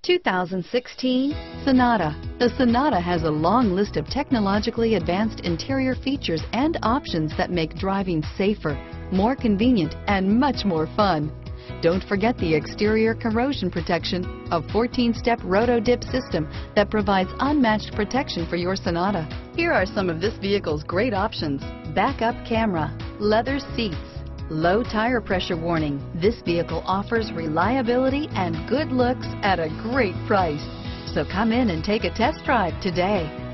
2016 Sonata. The Sonata has a long list of technologically advanced interior features and options that make driving safer, more convenient, and much more fun. Don't forget the exterior corrosion protection, a 14-step roto-dip system that provides unmatched protection for your Sonata. Here are some of this vehicle's great options: backup camera, leather seats, low tire pressure warning. This vehicle offers reliability and good looks at a great price. So come in and take a test drive today.